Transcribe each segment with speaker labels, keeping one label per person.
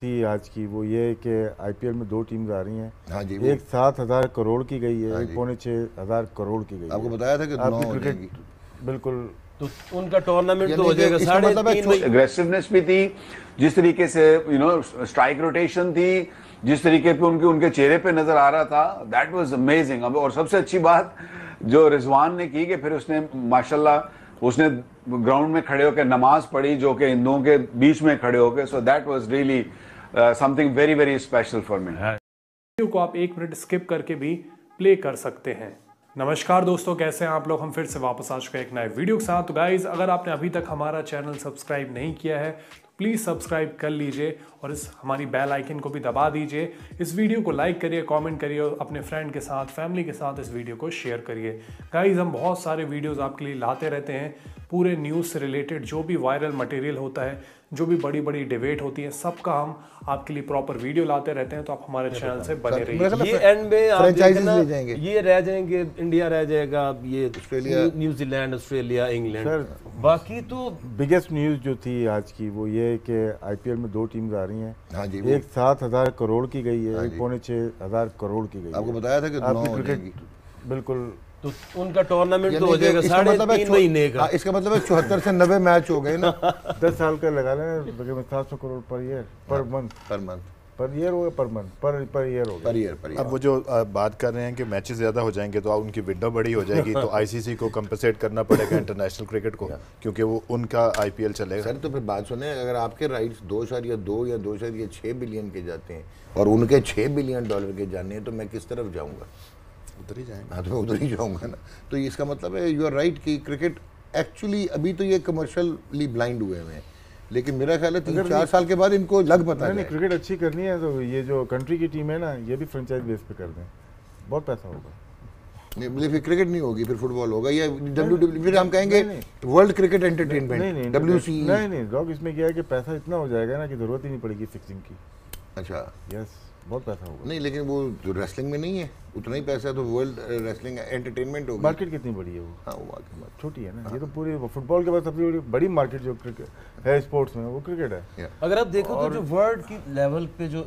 Speaker 1: थी आज की वो ये है कि आईपीएल में दो टीम्स आ रही हैं।
Speaker 2: हाँ जी,
Speaker 1: एक 7,000 करोड़ की गई है,
Speaker 2: हाँ
Speaker 1: एक 5,600 करोड़ की गई है।
Speaker 2: आपको बताया था कि
Speaker 1: आपकी
Speaker 2: 9 हो
Speaker 1: क्रिकेट
Speaker 2: जाएगी।
Speaker 1: बिल्कुल
Speaker 3: तो उनका टूर्नामेंट तो
Speaker 2: यानी
Speaker 3: हो
Speaker 2: कि
Speaker 3: जाएगा
Speaker 2: इसका मतलब है
Speaker 3: 3.5
Speaker 4: एग्रेसिवनेस भी थी, जिस तरीके से स्ट्राइक रोटेशन थी, जिस तरीके पे उनके चेहरे पे नजर आ रहा था, दैट वाज अमेजिंग। और सबसे अच्छी बात जो रिजवान ने की कि फिर उसने माशाल्लाह उसने ग्राउंड में खड़े होकर नमाज पढ़ी, जो कि इन दोनों के बीच में खड़े होकर, so that was really something very very special for me.
Speaker 5: Video को आप 1 मिनट स्किप करके भी प्ले कर सकते हैं। नमस्कार दोस्तों, कैसे हैं आप लोग। हम फिर से वापस आ चुके हैं एक नए वीडियो के साथ। तो गाइज, अगर आपने अभी तक हमारा चैनल सब्सक्राइब नहीं किया है तो प्लीज़ सब्सक्राइब कर लीजिए और इस हमारी बेल आइकन को भी दबा दीजिए। इस वीडियो को लाइक करिए, कमेंट करिए और अपने फ्रेंड के साथ, फैमिली के साथ इस वीडियो को शेयर करिए। गाइज, हम बहुत सारे वीडियोस आपके लिए लाते रहते हैं, पूरे न्यूज़ से रिलेटेड जो भी वायरल मटेरियल होता है, जो भी बड़ी बड़ी डिबेट होती है, सबका हम आपके लिए प्रॉपर वीडियो लाते रहते हैं। तो आप हमारे चैनल से बने रहिए।
Speaker 3: ये एंड में आप देखना,
Speaker 2: ले जाएंगे।
Speaker 3: ये रह जाएंगे, इंडिया रह जाएगा, ये
Speaker 2: Australia,
Speaker 3: New Zealand, Australia, England,
Speaker 1: sir,
Speaker 3: बाकी तो
Speaker 1: बिगेस्ट न्यूज़ जो थी आज की वो ये है कि आईपीएल में दो टीम्स आ रही हैं।
Speaker 2: हाँ जी,
Speaker 1: एक 7,000 करोड़ की गई है,
Speaker 2: हाँ
Speaker 1: एक
Speaker 2: जी।
Speaker 1: 5,600 करोड़ की गई है।
Speaker 2: आपको बताया था कि 9
Speaker 1: आपकी
Speaker 2: हो
Speaker 1: क्रिकेट
Speaker 2: जाएगी।
Speaker 1: बिल्कुल
Speaker 3: तो उनका टूर्नामेंट तो
Speaker 2: यानी
Speaker 3: हो
Speaker 2: कि
Speaker 3: जाएगा
Speaker 2: इसका मतलब है
Speaker 3: 3.5 महीने का।
Speaker 2: इसका मतलब है 74 से 90 मैच हो गए ना
Speaker 1: 10 साल का लगा लें, 700 crore per year, per month,
Speaker 2: per month,
Speaker 1: per year हो गया, पर मंथ, पर ईयर हो
Speaker 2: पर
Speaker 1: गया।
Speaker 2: ईयर।
Speaker 6: अब वो जो बात कर रहे हैं कि मैचेस ज़्यादा हो जाएंगे तो उनकी विंडो बड़ी हो जाएगी, तो आईसीसी को कंपनसेट करना पड़ेगा इंटरनेशनल क्रिकेट को, क्योंकि वो उनका आईपीएल चलेगा।
Speaker 2: सर तो फिर बात सुने, अगर आपके राइट्स 2.2 या 2.6 बिलियन के जाते हैं और उनके $6 बिलियन के जाने हैं, तो मैं किस तरफ जाऊंगा?
Speaker 6: उधर ही जाएंगे।
Speaker 2: हाँ, तो मैं उधर ही जाऊंगा ना। तो इसका मतलब है यू आर राइट कि क्रिकेट एक्चुअली अभी तो ये कमर्शियली ब्लाइंड हुए हैं, लेकिन मेरा ख्याल है 3-4 साल के बाद इनको लग पता
Speaker 1: नहीं,
Speaker 2: है।
Speaker 1: क्रिकेट अच्छी करनी है तो ये जो कंट्री की टीम है ना, ये भी फ्रेंचाइज बेस पे कर दें, बहुत पैसा होगा।
Speaker 2: नहीं, फिर क्रिकेट नहीं होगी, फिर फुटबॉल होगा या WW, फिर हम कहेंगे वर्ल्ड क्रिकेट एंटरटेनमेंट, WC।
Speaker 1: नहीं डॉग, इसमें क्या है कि पैसा इतना हो जाएगा ना कि जरूरत ही नहीं पड़ेगी फिक्सिंग की।
Speaker 2: अच्छा,
Speaker 1: यस, बहुत पैसा होगा।
Speaker 2: नहीं लेकिन वो जो रेसलिंग में नहीं है उतना ही पैसा, तो वर्ल्ड रेसलिंग एंटरटेनमेंट होगी।
Speaker 1: मार्केट कितनी बड़ी है वो?
Speaker 2: हाँ, वो मार्केट
Speaker 1: छोटी है ना। ये तो पूरी फुटबॉल के बाद सबसे बड़ी मार्केट जो क्रिकेट है स्पोर्ट्स में, वो क्रिकेट है।
Speaker 3: अगर आप देखो तो जो वर्ल्ड की लेवल पे जो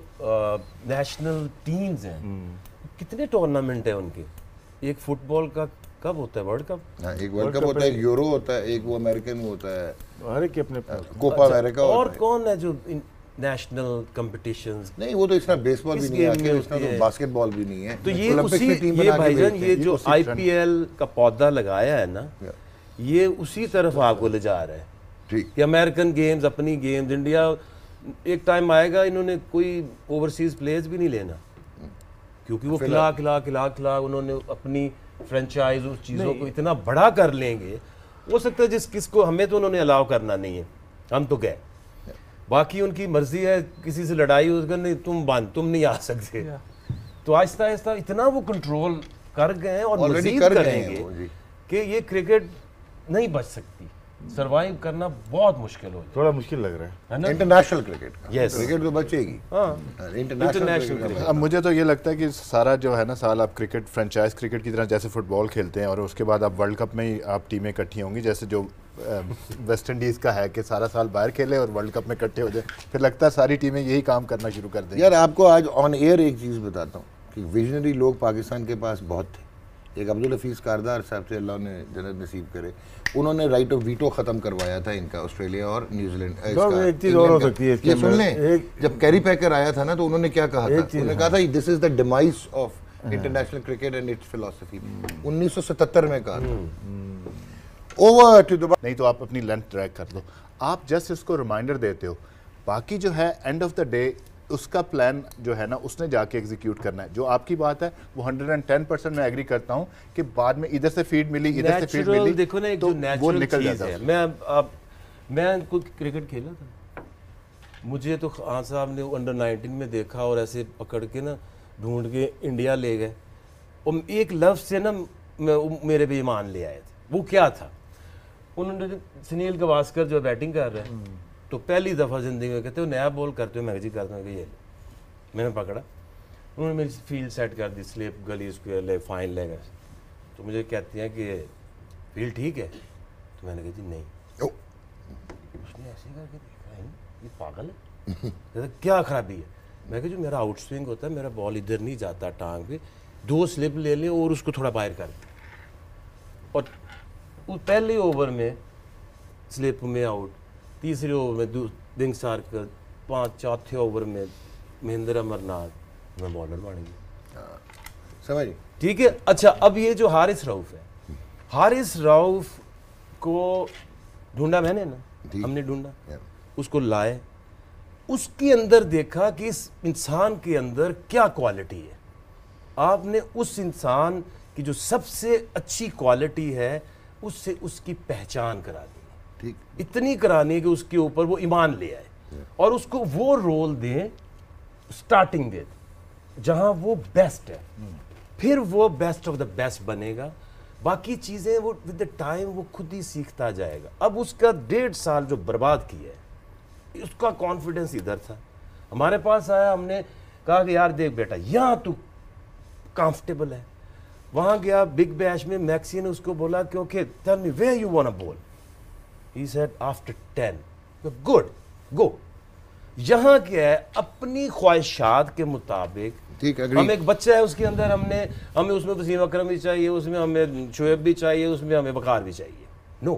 Speaker 3: नेशनल टीम्स हैं, कितने टूर्नामेंट है उनके। एक फुटबॉल का कब होता है वर्ल्ड कप?
Speaker 2: हाँ, एक वर्ल्ड कप होता है, एक यूरो होता है, एक वो अमेरिकन होता है,
Speaker 1: हर एक के अपने
Speaker 2: कोपा अमेरिका
Speaker 3: और
Speaker 2: होता है।
Speaker 3: कौन है जो नेशनल कंपटीशंस?
Speaker 2: नहीं, वो तो इसका बेसबॉल भी
Speaker 3: इस
Speaker 2: नहीं है,
Speaker 3: गेम में
Speaker 2: इसका
Speaker 3: होती
Speaker 2: तो
Speaker 3: है।
Speaker 2: बास्केटबॉल भी नहीं है।
Speaker 3: तो ये
Speaker 2: ओलंपिक्स
Speaker 3: उसी,
Speaker 2: में टीम
Speaker 3: ये
Speaker 2: बना के
Speaker 3: भाईजान,
Speaker 2: भेजते
Speaker 3: ये
Speaker 2: हैं।
Speaker 3: जो आईपीएल का पौधा लगाया है ना, ये उसी तरफ आपको ले जा रहा है
Speaker 2: ठीक।
Speaker 3: कि अमेरिकन गेम्स, अपनी गेम्स, इंडिया एक टाइम आएगा इन्होंने कोई ओवरसीज प्लेयर्स भी नहीं लेना, क्योंकि वो खिला उन्होंने अपनी फ्रेंचाइज उस चीज़ों को इतना बड़ा कर लेंगे। हो सकता है किसको हमें तो उन्होंने अलाउ करना नहीं है, हम तो गए, बाकी उनकी मर्जी है, किसी से लड़ाई उसका नहीं, तुम नहीं आ सकते। तो आहिस्ता आहिस्ता इतना वो कंट्रोल कर गए हैं और मजीद करेंगे कि ये क्रिकेट नहीं बच सकती, सरवाइव करना बहुत मुश्किल हो जाए।
Speaker 1: थोड़ा मुश्किल लग रहा है।
Speaker 2: International cricket,
Speaker 3: Yes।
Speaker 2: क्रिकेट तो बचेगी। International cricket.
Speaker 6: अब मुझे तो ये लगता है कि सारा जो है ना साल आप क्रिकेट, फ्रेंचाइज क्रिकेट की तरह जैसे फुटबॉल खेलते हैं और उसके बाद आप वर्ल्ड कप में ही आप टीमें इकट्ठी होंगी, जैसे जो वेस्ट इंडीज़ का है कि सारा साल बाहर खेले और वर्ल्ड कप में इकट्ठे हो जाए, फिर लगता है सारी टीमें यही काम करना शुरू कर दें।
Speaker 2: यार आपको आज ऑन एयर एक चीज़ बताता हूँ कि विजनरी लोग पाकिस्तान के पास बहुत थे। एक अब्दुल हफीज़ कारदार साहब से अल्लाह ने जन्नत नसीब करे, उन्होंने राइट ऑफ वीटो ख़त्म करवाया था इनका, ऑस्ट्रेलिया और न्यूजीलैंड।
Speaker 1: एक चीज़ और हो सकती है इसके
Speaker 2: सुन लें,
Speaker 1: अंदर।
Speaker 2: जब कैरी पैकर आया था ना, तो उन्होंने क्या कहा था? उन्होंने कहा था this is the demise of international cricket and its philosophy. 1977 में कहा था। Over to Dubai.
Speaker 6: नहीं तो आप अपनी लेंथ ट्रैक कर लो, आप जस्ट इसको रिमाइंडर देते हो, बाकी जो है एंड ऑफ द डे उसका प्लान जो है ना उसने जाके एग्जीक्यूट करना है। जो आपकी बात है वो 110% मैं एग्री करता हूँ कि बाद में इधर से फीड मिली, इधर से फीड मिली,
Speaker 3: देखो ना, एक
Speaker 6: तो
Speaker 3: जो
Speaker 6: वो
Speaker 3: नेचुरल
Speaker 6: निकल
Speaker 3: चीज़
Speaker 6: जाता
Speaker 3: है। मैं खुद क्रिकेट खेला था, मुझे तो खान साहब ने अंडर 19 में देखा और ऐसे पकड़ के ना ढूंढ के इंडिया ले गए और एक लफ्ज़ से ना मेरे पे ईमान ले आए थे। वो क्या था, उन्होंने सुनील गावस्कर जो बैटिंग कर रहे हैं, तो पहली दफ़ा ज़िंदगी में कहते हो नया बॉल करते हो, मैं जी करता हूँ, ये मैंने पकड़ा, उन्होंने मेरी फील्ड सेट कर दी, slip, gully square, leg fine leg. तो मुझे कहती हैं कि फील्ड ठीक है, तो मैंने कहा जी नहीं। उसने ऐसे करके देखा, ये पागल है, कहता क्या खराबी है? मैं कहा जो मेरा आउट स्विंग होता है, मेरा बॉल इधर नहीं जाता टांग पे, 2 स्लिप ले लें और उसको थोड़ा बाहर कर दें, और वो पहले ओवर में स्लिप में आउट, तीसरे ओवर में विंग सार्कल, 5 चौथे ओवर में महेंद्र अमरनाथ, मैं बॉलर बन गया।
Speaker 2: समझ?
Speaker 3: ठीक है। अच्छा, अब ये जो हारिस रऊफ है, हारिस रऊफ को ढूंढा मैंने ना, हमने ढूंढा, उसको लाए, उसके अंदर देखा कि इस इंसान के अंदर क्या क्वालिटी है। आपने उस इंसान की जो सबसे अच्छी क्वालिटी है उससे उसकी पहचान करा दी,
Speaker 2: ठीक,
Speaker 3: इतनी करानी कि उसके ऊपर वो ईमान ले आए और उसको वो रोल दें, स्टार्टिंग दे जहां वो बेस्ट है, फिर वो बेस्ट ऑफ द बेस्ट बनेगा। बाकी चीजें वो विद द टाइम वो खुद ही सीखता जाएगा। अब उसका 1.5 साल जो बर्बाद किया है, उसका कॉन्फिडेंस इधर था, हमारे पास आया, हमने कहा कि यार देख बेटा यहाँ तू कंफर्टेबल है। वहां गया बिग बैश में, मैक्सी ने उसको बोला क्योंकि tell me where you want to ball, he said after 10, good go. यहाँ क्या है, अपनी ख्वाहिशात के मुताबिक,
Speaker 2: ठीक,
Speaker 3: हम एक बच्चा है उसके अंदर, हमें उसमें वसीम अकरम भी चाहिए, उसमें हमें शोएब भी चाहिए, उसमें हमें वकार भी चाहिए। नो,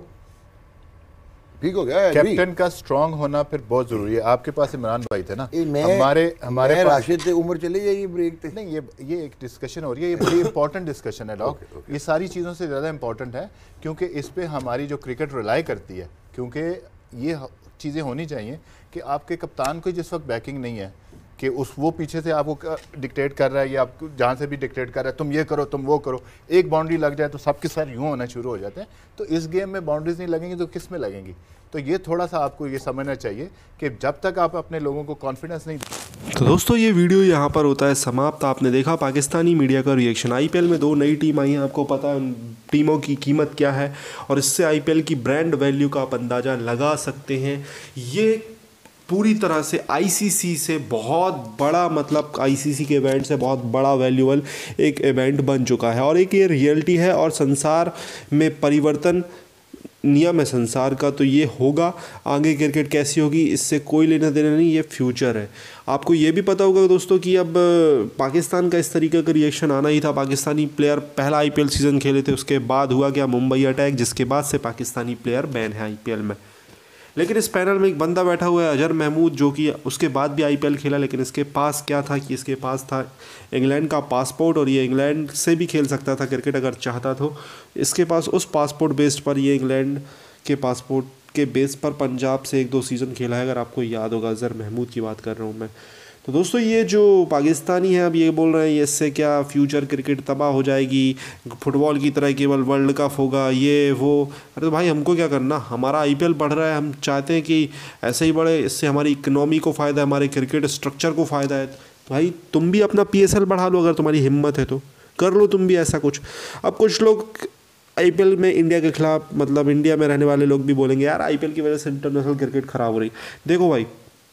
Speaker 2: ठीक हो गया।
Speaker 6: कैप्टन का स्ट्रांग होना फिर बहुत जरूरी है। आपके पास इमरान भाई थे ना,
Speaker 2: हमारे
Speaker 6: पास
Speaker 2: राशिद थे, उम्र चली जाइए, ब्रेक थे।
Speaker 6: नहीं, ये एक डिस्कशन हो रही है, ये बड़ी इंपॉर्टेंट डिस्कशन है डॉग। ये सारी चीज़ों से ज़्यादा इंपॉर्टेंट है क्योंकि इस पे हमारी जो क्रिकेट रिलाई करती है, क्योंकि ये चीज़ें होनी चाहिए कि आपके कप्तान को जिस वक्त बैकिंग नहीं है कि वो पीछे से आपको डिक्टेट कर रहा है या आपको जहाँ से भी डिक्टेट कर रहा है, तुम ये करो, तुम वो करो, एक बाउंड्री लग जाए तो सबके साथ यूँ होना शुरू हो जाते हैं। तो इस गेम में बाउंड्रीज नहीं लगेंगी तो किस में लगेंगी? तो ये थोड़ा सा आपको ये समझना चाहिए कि जब तक आप अपने लोगों को कॉन्फिडेंस नहीं।
Speaker 7: तो दोस्तों ये वीडियो यहाँ पर होता है समाप्त। आपने देखा पाकिस्तानी मीडिया का रिएक्शन। आईपीएल में 2 नई टीम आई हैं, आपको पता है उन टीमों की कीमत क्या है और इससे आईपीएल की ब्रांड वैल्यू का आप अंदाज़ा लगा सकते हैं। ये पूरी तरह से आईसीसी से बहुत बड़ा, मतलब आईसीसी के इवेंट से बहुत बड़ा वैल्यूबल एक इवेंट बन चुका है और एक ये रियलिटी है और संसार में परिवर्तन नियम है संसार का। तो ये होगा, आगे क्रिकेट कैसी होगी इससे कोई लेना देना नहीं, ये फ्यूचर है। आपको ये भी पता होगा दोस्तों कि अब पाकिस्तान का इस तरीके का रिएक्शन आना ही था। पाकिस्तानी प्लेयर पहला आईपीएल सीज़न खेले थे, उसके बाद हुआ क्या, मुंबई अटैक, जिसके बाद से पाकिस्तानी प्लेयर बैन है आईपीएल में। लेकिन इस पैनल में एक बंदा बैठा हुआ है अजहर महमूद, जो कि उसके बाद भी आईपीएल खेला, लेकिन इसके पास क्या था कि इसके पास था इंग्लैंड का पासपोर्ट और ये इंग्लैंड से भी खेल सकता था क्रिकेट अगर चाहता तो। इसके पास उस पासपोर्ट बेस्ड पर ये इंग्लैंड के पासपोर्ट के बेस पर पंजाब से 1-2 सीज़न खेला है, अगर आपको याद होगा। अजहर महमूद की बात कर रहा हूँ मैं। तो दोस्तों ये जो पाकिस्तानी है अब ये बोल रहे हैं इससे क्या फ्यूचर क्रिकेट तबाह हो जाएगी, फुटबॉल की तरह केवल वर्ल्ड कप होगा, ये वो। अरे तो भाई हमको क्या करना, हमारा आईपीएल बढ़ रहा है, हम चाहते हैं कि ऐसे ही बढ़े, इससे हमारी इकनॉमी को फ़ायदा है, हमारे क्रिकेट स्ट्रक्चर को फ़ायदा है। तो भाई तुम भी अपना पीएसएल बढ़ा लो, अगर तुम्हारी हिम्मत है तो कर लो तुम भी ऐसा कुछ। अब कुछ लोग आईपीएल में इंडिया के खिलाफ, मतलब इंडिया में रहने वाले लोग भी बोलेंगे यार आईपीएल की वजह से इंटरनेशनल क्रिकेट ख़राब हो रही। देखो भाई,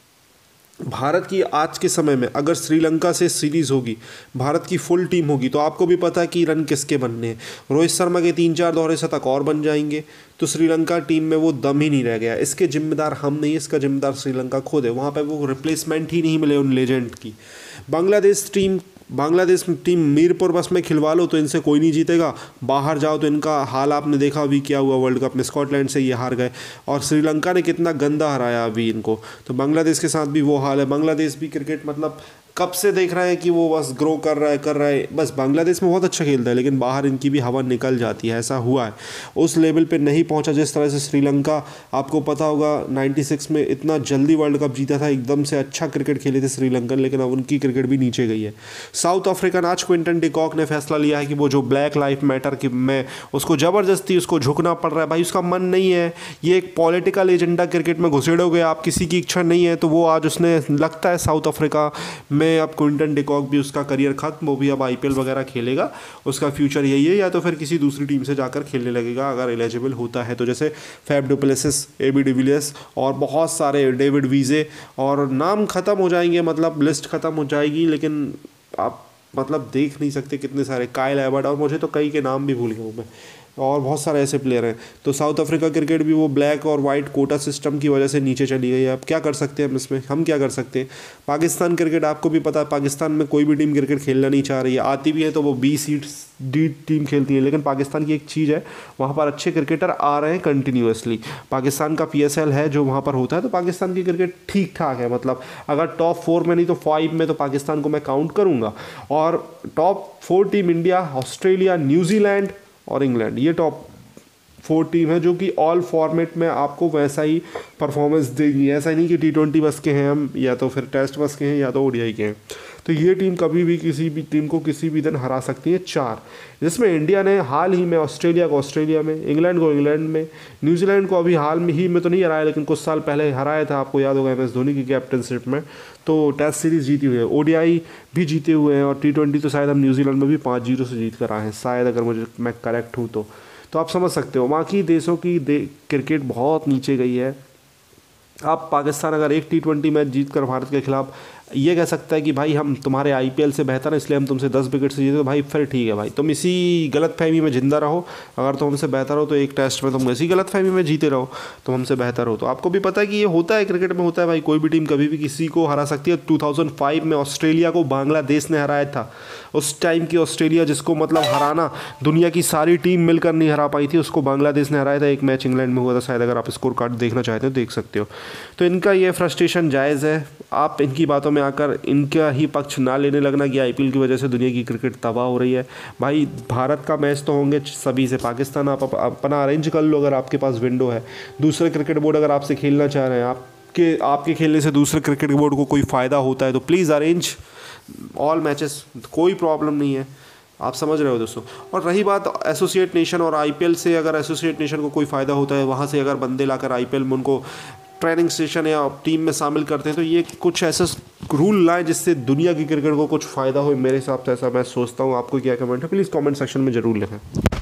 Speaker 7: भारत की आज के समय में अगर श्रीलंका से सीरीज़ होगी, भारत की फुल टीम होगी, तो आपको भी पता है कि रन किसके बनने हैं। रोहित शर्मा के 3-4 दोहरे शतक और बन जाएंगे तो श्रीलंका टीम में वो दम ही नहीं रह गया। इसके जिम्मेदार हम नहीं, इसका जिम्मेदार श्रीलंका खुद है। वहाँ पे वो रिप्लेसमेंट ही नहीं मिले उन लेजेंड की। बांग्लादेश टीम मीरपुर बस में खिलवा लो तो इनसे कोई नहीं जीतेगा। बाहर जाओ तो इनका हाल आपने देखा अभी क्या हुआ वर्ल्ड कप में, स्कॉटलैंड से ये हार गए और श्रीलंका ने कितना गंदा हराया अभी इनको। तो बांग्लादेश के साथ भी वो हाल है। बांग्लादेश भी क्रिकेट मतलब कब से देख रहे हैं कि वो बस ग्रो कर रहा है। बस बांग्लादेश में बहुत अच्छा खेलता है लेकिन बाहर इनकी भी हवा निकल जाती है, ऐसा हुआ है। उस लेवल पे नहीं पहुंचा जिस तरह से श्रीलंका, आपको पता होगा 96 में इतना जल्दी वर्ल्ड कप जीता था, एकदम से अच्छा क्रिकेट खेले थे श्रीलंकन, लेकिन अब उनकी क्रिकेट भी नीचे गई है। साउथ अफ्रीकन, आज क्विंटन डिकॉक ने फैसला लिया है कि वो जो ब्लैक लाइफ मैटर की में उसको ज़बरदस्ती उसको झुकना पड़ रहा है। भाई उसका मन नहीं है, ये एक पॉलिटिकल एजेंडा क्रिकेट में घुसेड़ोगे आप, किसी की इच्छा नहीं है तो वो आज उसने लगता है साउथ अफ्रीका में अब क्विंटन डिकॉक भी उसका करियर खत्म, वो भी अब आईपीएल वगैरह खेलेगा, उसका फ्यूचर यही है, या तो फिर किसी दूसरी टीम से जाकर खेलने लगेगा अगर एलिजिबल होता है तो। जैसे Faf du Plessis, AB de Villiers और बहुत सारे, डेविड वीजे, और नाम ख़त्म हो जाएंगे, मतलब लिस्ट ख़त्म हो जाएगी, लेकिन आप मतलब देख नहीं सकते कितने सारे, काइल एबर्ट, और मुझे तो कई के नाम भी भूल गया हूँ मैं। और बहुत सारे ऐसे प्लेयर हैं। तो साउथ अफ्रीका क्रिकेट भी वो ब्लैक और वाइट कोटा सिस्टम की वजह से नीचे चली गई है। अब क्या कर सकते हैं हम इसमें, हम क्या कर सकते हैं। पाकिस्तान क्रिकेट आपको भी पता है, पाकिस्तान में कोई भी टीम क्रिकेट खेलना नहीं चाह रही है, आती भी है तो वो B सीट D टीम खेलती है। लेकिन पाकिस्तान की एक चीज़ है, वहाँ पर अच्छे क्रिकेटर आ रहे हैं कंटिन्यूसली। पाकिस्तान का PSL है जो वहाँ पर होता है, तो पाकिस्तान की क्रिकेट ठीक ठाक है। मतलब अगर टॉप 4 में नहीं तो 5 में तो पाकिस्तान को मैं काउंट करूँगा। और top 4 team India, Australia, New Zealand और इंग्लैंड, ये टॉप 4 टीम है जो कि ऑल फॉर्मेट में आपको वैसा ही परफॉर्मेंस देगी। ऐसा नहीं कि T20 बस के हैं हम, या तो फिर टेस्ट बस के हैं, या तो ODI के हैं। तो ये टीम कभी भी किसी भी टीम को किसी भी दिन हरा सकती है 4, जिसमें इंडिया ने हाल ही में ऑस्ट्रेलिया को ऑस्ट्रेलिया में, इंग्लैंड को इंग्लैंड में, न्यूजीलैंड को अभी हाल में ही में तो नहीं हराया, लेकिन कुछ साल पहले हराया था, आपको याद होगा MS धोनी की कैप्टनशिप में। तो टेस्ट सीरीज़ जीती हुई है, ODI भी जीते हुए हैं, और T20 तो शायद हम न्यूजीलैंड में भी 5-0 से जीत कर आए हैं शायद, अगर मैं करेक्ट हूँ तो आप समझ सकते हो बाकी देशों की क्रिकेट बहुत नीचे गई है। आप पाकिस्तान अगर एक T20 मैच जीत कर भारत के खिलाफ ये कह सकता है कि भाई हम तुम्हारे IPL से बेहतर है इसलिए हम तुमसे 10 विकेट से जीते, तो भाई फिर ठीक है भाई, तुम इसी गलतफहमी में जिंदा रहो। अगर तुम हमसे बेहतर हो तो एक टेस्ट में तुम इसी गलतफहमी में जीते रहो, तुम हमसे बेहतर हो। तो आपको भी पता है कि ये होता है, क्रिकेट में होता है भाई, कोई भी टीम कभी भी किसी को हरा सकती है। 2005 में ऑस्ट्रेलिया को बांग्लादेश ने हराया था। उस टाइम की ऑस्ट्रेलिया, जिसको मतलब हराना दुनिया की सारी टीम मिलकर नहीं हरा पाई थी, उसको बांग्लादेश ने हराया था। एक मैच इंग्लैंड में हुआ था शायद, अगर आप स्कोर कार्ड देखना चाहते हो देख सकते हो। तो इनका ये फ्रस्ट्रेशन जायज़ है। आप इनकी बातों में आकर इनका ही पक्ष ना लेने लगना कि IPL की वजह से दुनिया की क्रिकेट तबाह हो रही है। भाई भारत का मैच तो होंगे सभी से, पाकिस्तान आप अपना अरेंज कर लो अगर आपके पास विंडो है। दूसरे क्रिकेट बोर्ड अगर आपसे खेलना चाह रहे हैं, आपके खेलने से दूसरे क्रिकेट बोर्ड को कोई फ़ायदा होता है तो प्लीज़ अरेंज ऑल मैचेस, कोई प्रॉब्लम नहीं है। आप समझ रहे हो दोस्तों। और रही बात एसोसिएट नेशन और IPL से, अगर एसोसिएट नेशन को कोई फ़ायदा होता है, वहाँ से अगर बंदे लाकर IPL में उनको ट्रेनिंग सेशन या टीम में शामिल करते हैं, तो ये कुछ ऐसा रूल लाएं जिससे दुनिया की क्रिकेट को कुछ फ़ायदा हो। मेरे हिसाब से ऐसा मैं सोचता हूँ। आपको क्या कमेंट है, प्लीज़ कमेंट सेक्शन में ज़रूर लिखें।